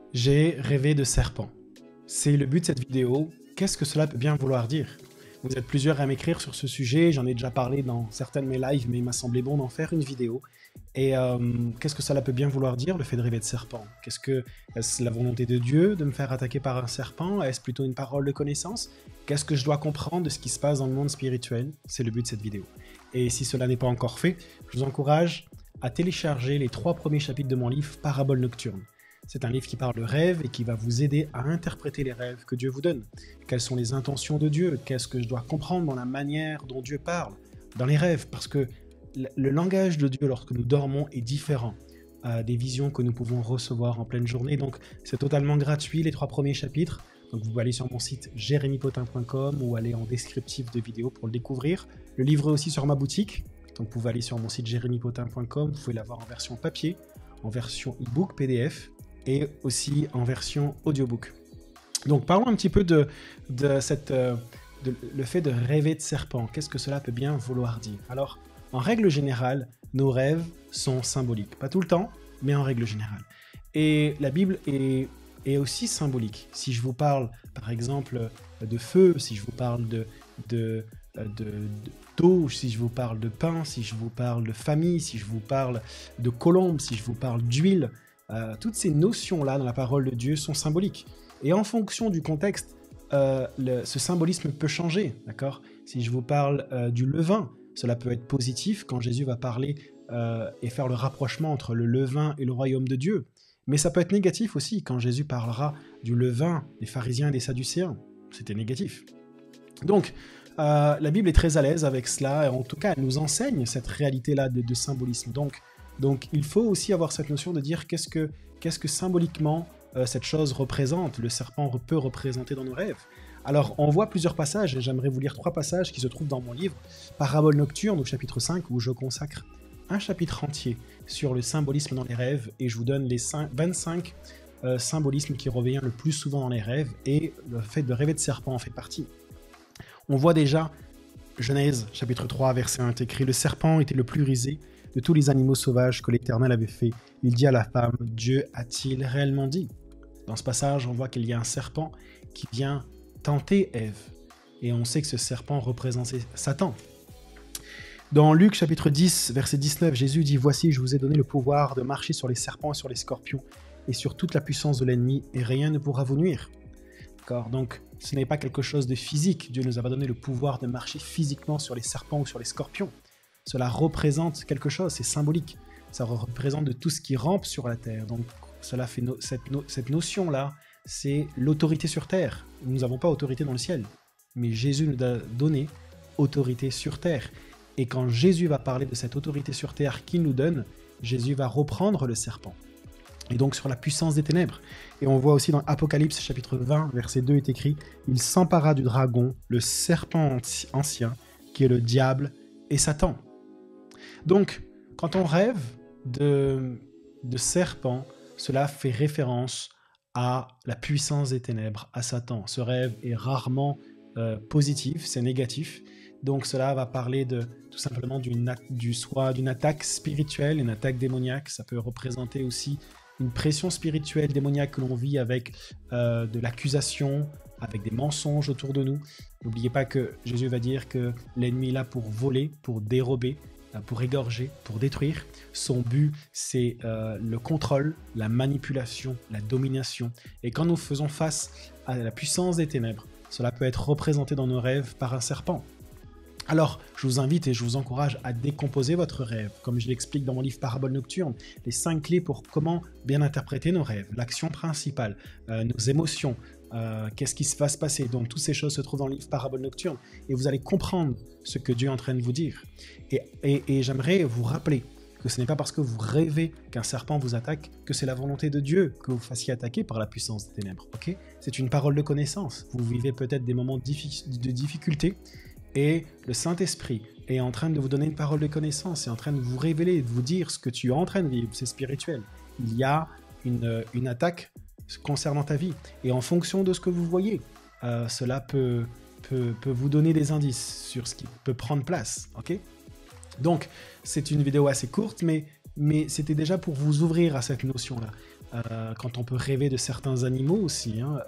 J'ai rêvé de serpent. C'est le but de cette vidéo. Qu'est-ce que cela peut bien vouloir dire? Vous êtes plusieurs à m'écrire sur ce sujet, j'en ai déjà parlé dans certains de mes lives, mais il m'a semblé bon d'en faire une vidéo. Et qu'est-ce que cela peut bien vouloir dire, le fait de rêver de serpent? Est-ce la volonté de Dieu de me faire attaquer par un serpent? Est-ce plutôt une parole de connaissance? Qu'est-ce que je dois comprendre de ce qui se passe dans le monde spirituel? C'est le but de cette vidéo. Et si cela n'est pas encore fait, je vous encourage à télécharger les 3 premiers chapitres de mon livre Paraboles nocturnes. C'est un livre qui parle de rêves et qui va vous aider à interpréter les rêves que Dieu vous donne. Quelles sont les intentions de Dieu? Qu'est-ce que je dois comprendre dans la manière dont Dieu parle dans les rêves? Parce que le langage de Dieu lorsque nous dormons est différent des visions que nous pouvons recevoir en pleine journée. Donc c'est totalement gratuit les 3 premiers chapitres. Donc vous pouvez aller sur mon site jeremypotin.com ou aller en descriptif de vidéo pour le découvrir. Le livre est aussi sur ma boutique. Donc vous pouvez aller sur mon site jeremypotin.com. Vous pouvez l'avoir en version papier, en version e-book, PDF et aussi en version audiobook. Donc parlons un petit peu de le fait de rêver de serpent. Qu'est-ce que cela peut bien vouloir dire? Alors, en règle générale, nos rêves sont symboliques. Pas tout le temps, mais en règle générale. Et la Bible est aussi symbolique. Si je vous parle, par exemple, de feu, si je vous parle d'eau, si je vous parle de pain, si je vous parle de famille, si je vous parle de colombe, si je vous parle d'huile, toutes ces notions-là dans la parole de Dieu sont symboliques. Et en fonction du contexte, ce symbolisme peut changer, d'accord? Si je vous parle du levain, cela peut être positif quand Jésus va parler et faire le rapprochement entre le levain et le royaume de Dieu. Mais ça peut être négatif aussi quand Jésus parlera du levain des pharisiens et des sadducéens. C'était négatif. Donc, la Bible est très à l'aise avec cela, et en tout cas, elle nous enseigne cette réalité-là de symbolisme. Donc, il faut aussi avoir cette notion de dire qu'est-ce que symboliquement cette chose représente, le serpent peut représenter dans nos rêves. Alors, on voit plusieurs passages, et j'aimerais vous lire 3 passages qui se trouvent dans mon livre, Paraboles nocturnes au chapitre 5, où je consacre un chapitre entier sur le symbolisme dans les rêves, et je vous donne les 25 symbolismes qui reviennent le plus souvent dans les rêves, et le fait de rêver de serpent en fait partie. On voit déjà, Genèse, chapitre 3, verset 1, écrit « Le serpent était le plus rusé de tous les animaux sauvages que l'Éternel avait fait. Il dit à la femme, Dieu a-t-il réellement dit ?» Dans ce passage, on voit qu'il y a un serpent qui vient tenter Ève. Et on sait que ce serpent représentait Satan. Dans Luc, chapitre 10, verset 19, Jésus dit « Voici, je vous ai donné le pouvoir de marcher sur les serpents et sur les scorpions, et sur toute la puissance de l'ennemi, et rien ne pourra vous nuire. » Donc, ce n'est pas quelque chose de physique. Dieu nous a pas donné le pouvoir de marcher physiquement sur les serpents ou sur les scorpions. Cela représente quelque chose, c'est symbolique. Ça représente de tout ce qui rampe sur la terre. Donc, cela fait cette notion-là, c'est l'autorité sur terre. Nous n'avons pas autorité dans le ciel, mais Jésus nous a donné autorité sur terre. Et quand Jésus va parler de cette autorité sur terre qu'il nous donne, Jésus va reprendre le serpent. Et donc sur la puissance des ténèbres. Et on voit aussi dans Apocalypse chapitre 20, verset 2 est écrit « Il s'empara du dragon, le serpent ancien, qui est le diable et Satan. » Donc, quand on rêve de serpent, cela fait référence à la puissance des ténèbres, à Satan. Ce rêve est rarement positif, c'est négatif. Donc cela va parler tout simplement d'une attaque spirituelle, une attaque démoniaque. Ça peut représenter aussi une pression spirituelle démoniaque que l'on vit avec de l'accusation, avec des mensonges autour de nous. N'oubliez pas que Jésus va dire que l'ennemi est là pour voler, pour dérober, pour égorger, pour détruire. Son but, c'est le contrôle, la manipulation, la domination. Et quand nous faisons face à la puissance des ténèbres, cela peut être représenté dans nos rêves par un serpent. Alors, je vous invite et je vous encourage à décomposer votre rêve, comme je l'explique dans mon livre Paraboles nocturnes, les 5 clés pour comment bien interpréter nos rêves, l'action principale, nos émotions, qu'est-ce qui va se passer. Donc, toutes ces choses se trouvent dans le livre Paraboles nocturnes, et vous allez comprendre ce que Dieu est en train de vous dire. Et j'aimerais vous rappeler que ce n'est pas parce que vous rêvez qu'un serpent vous attaque que c'est la volonté de Dieu que vous fassiez attaquer par la puissance des ténèbres. Okay? C'est une parole de connaissance. Vous vivez peut-être des moments de difficulté, et le Saint-Esprit est en train de vous donner une parole de connaissance, est en train de vous révéler, de vous dire ce que tu es en train de vivre, c'est spirituel. Il y a une attaque concernant ta vie. Et en fonction de ce que vous voyez, cela peut vous donner des indices sur ce qui peut prendre place. Okay? Donc, c'est une vidéo assez courte, mais c'était déjà pour vous ouvrir à cette notion-là. quand on peut rêver de certains animaux aussi, hein,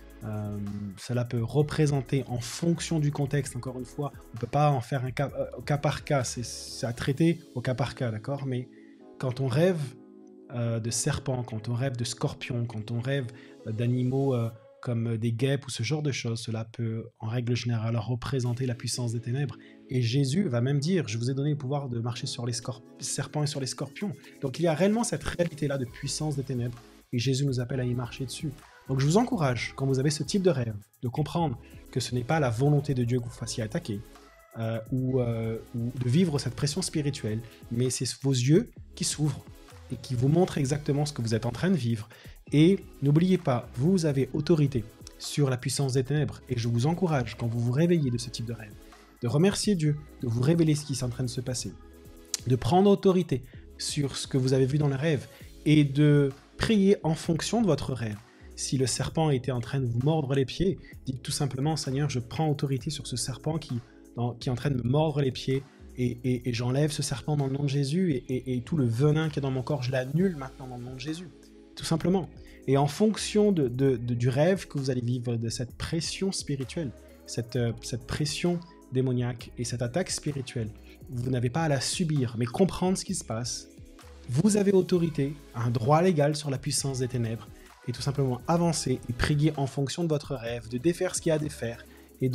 cela peut représenter en fonction du contexte, encore une fois, on ne peut pas en faire un cas, au cas par cas, c'est à traiter au cas par cas, d'accord? Mais quand on rêve de serpents, quand on rêve de scorpions, quand on rêve d'animaux comme des guêpes ou ce genre de choses, cela peut en règle générale représenter la puissance des ténèbres. Et Jésus va même dire, je vous ai donné le pouvoir de marcher sur les serpents et sur les scorpions. Donc il y a réellement cette réalité-là de puissance des ténèbres et Jésus nous appelle à y marcher dessus. Donc je vous encourage, quand vous avez ce type de rêve, de comprendre que ce n'est pas la volonté de Dieu que vous fassiez attaquer ou de vivre cette pression spirituelle, mais c'est vos yeux qui s'ouvrent et qui vous montrent exactement ce que vous êtes en train de vivre. Et n'oubliez pas, vous avez autorité sur la puissance des ténèbres et je vous encourage, quand vous vous réveillez de ce type de rêve, de remercier Dieu, de vous révéler ce qui est en train de se passer, de prendre autorité sur ce que vous avez vu dans le rêve et de prier en fonction de votre rêve. Si le serpent était en train de vous mordre les pieds, dites tout simplement, Seigneur, je prends autorité sur ce serpent qui est en train de me mordre les pieds et j'enlève ce serpent dans le nom de Jésus et tout le venin qui est dans mon corps, je l'annule maintenant dans le nom de Jésus. Tout simplement. Et en fonction du rêve que vous allez vivre, de cette pression spirituelle, cette pression démoniaque et cette attaque spirituelle, vous n'avez pas à la subir, mais comprendre ce qui se passe. Vous avez autorité, un droit légal sur la puissance des ténèbres, et tout simplement avancer et prier en fonction de votre rêve, de défaire ce qu'il y a à défaire, et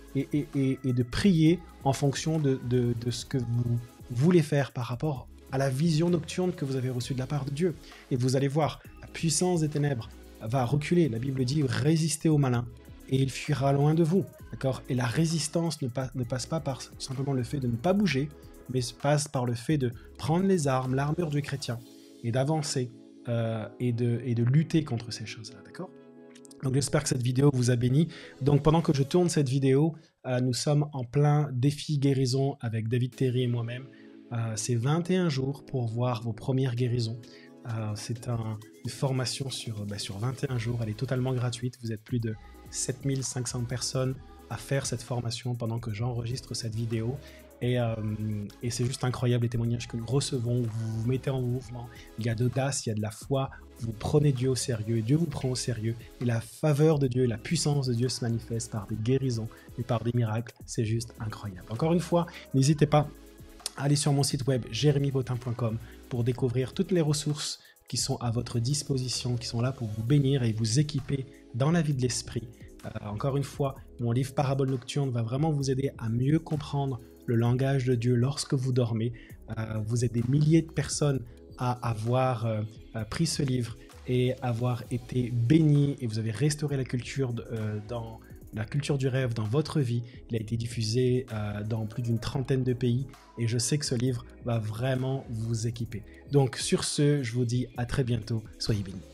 de prier en fonction de ce que vous voulez faire par rapport à la vision nocturne que vous avez reçue de la part de Dieu. Et vous allez voir, la puissance des ténèbres va reculer. La Bible dit « résistez au malin et il fuira loin de vous ». D'accord ? Et la résistance ne passe pas par simplement le fait de ne pas bouger, mais passe par le fait de prendre les armes, l'armure du chrétien, et d'avancer et de lutter contre ces choses-là. D'accord ? Donc j'espère que cette vidéo vous a béni. Donc pendant que je tourne cette vidéo, nous sommes en plein défi guérison avec David Terry et moi-même. C'est 21 jours pour voir vos premières guérisons. C'est une formation sur 21 jours. Elle est totalement gratuite. Vous êtes plus de 7500 personnes à faire cette formation pendant que j'enregistre cette vidéo. Et c'est juste incroyable les témoignages que nous recevons. Vous vous mettez en mouvement. Il y a de l'audace, il y a de la foi. Vous prenez Dieu au sérieux. Dieu vous prend au sérieux. Et la faveur de Dieu, la puissance de Dieu se manifeste par des guérisons et par des miracles. C'est juste incroyable. Encore une fois, n'hésitez pas à aller sur mon site web jeremybotin.com pour découvrir toutes les ressources qui sont à votre disposition, qui sont là pour vous bénir et vous équiper dans la vie de l'esprit. Encore une fois, mon livre Parabole nocturne va vraiment vous aider à mieux comprendre le langage de Dieu lorsque vous dormez. Vous êtes des milliers de personnes à avoir pris ce livre et avoir été bénis et vous avez restauré la culture dans la culture du rêve dans votre vie. Il a été diffusé dans plus d'une trentaine de pays et je sais que ce livre va vraiment vous équiper. Donc sur ce, je vous dis à très bientôt. Soyez bénis.